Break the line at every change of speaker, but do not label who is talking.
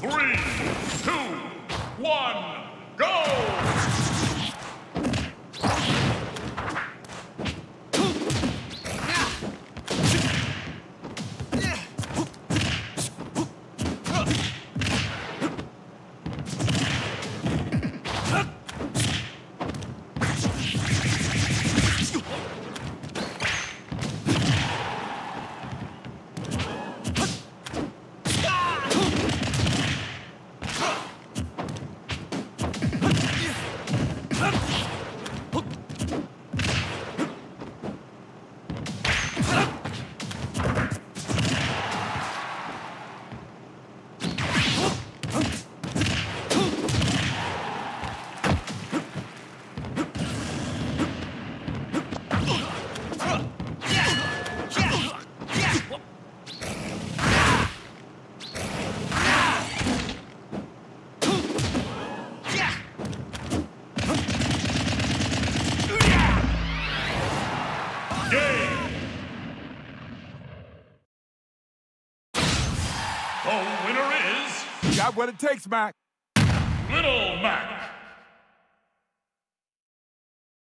3, 2, 1, go! The winner is...
Got what it takes, Mac.
Little Mac.